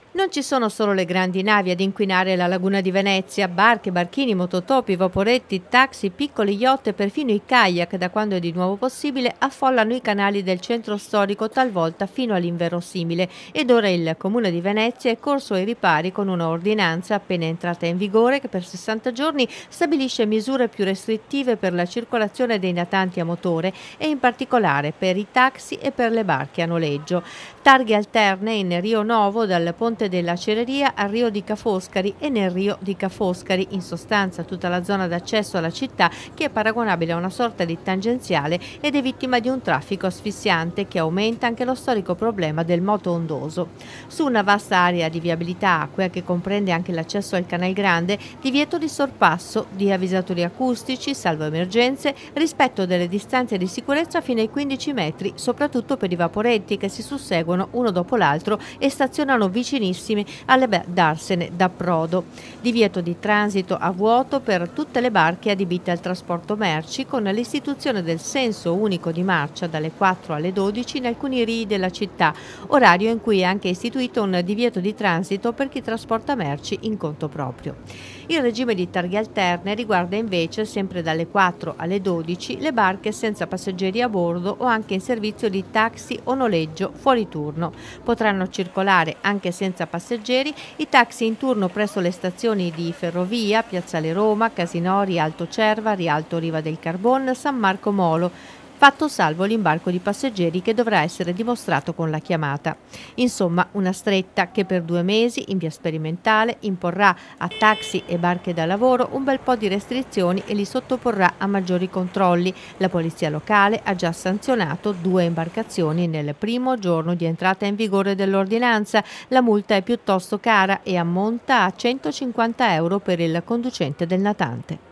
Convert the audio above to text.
Non ci sono solo le grandi navi ad inquinare la laguna di Venezia, barche, barchini, mototopi, vaporetti, taxi, piccoli yacht e perfino i kayak, da quando è di nuovo possibile, affollano i canali del centro storico talvolta fino all'inverosimile ed ora il Comune di Venezia è corso ai ripari con una ordinanza appena entrata in vigore che per 60 giorni stabilisce misure più restrittive per la circolazione dei natanti a motore e in particolare per i taxi e per le barche a noleggio. Targhe alterne in Rio Novo dal Ponte della Cereria al Rio di Ca' Foscari e nel Rio di Ca' Foscari, in sostanza tutta la zona d'accesso alla città che è paragonabile a una sorta di tangenziale ed è vittima di un traffico asfissiante che aumenta anche lo storico problema del moto ondoso. Su una vasta area di viabilità acquea che comprende anche l'accesso al Canal Grande, divieto di sorpasso, di avvisatori acustici, salvo emergenze, rispetto delle distanze di sicurezza fino ai 15 metri, soprattutto per i vaporetti che si susseguono uno dopo l'altro e stazionano vicinissimi alle darsene d'approdo. Divieto di transito a vuoto per tutte le barche adibite al trasporto merci, con l'istituzione del senso unico di marcia dalle 4 alle 12 in alcuni rii della città, orario in cui è anche istituito un divieto di transito per chi trasporta merci in conto proprio. Il regime di targhe alterne riguarda invece, sempre dalle 4 alle 12, le barche senza passeggeri a bordo o anche in servizio di taxi o noleggio fuori turno. Potranno circolare anche senza passeggeri i taxi in turno presso le stazioni di Ferrovia, Piazzale Roma, Casinò, Rialto Cerva, Rialto Riva del Carbon, San Marco Molo, fatto salvo l'imbarco di passeggeri che dovrà essere dimostrato con la chiamata. Insomma, una stretta che per 2 mesi, in via sperimentale, imporrà a taxi e barche da lavoro un bel po' di restrizioni e li sottoporrà a maggiori controlli. La polizia locale ha già sanzionato 2 imbarcazioni nel primo giorno di entrata in vigore dell'ordinanza. La multa è piuttosto cara e ammonta a 150 euro per il conducente del natante.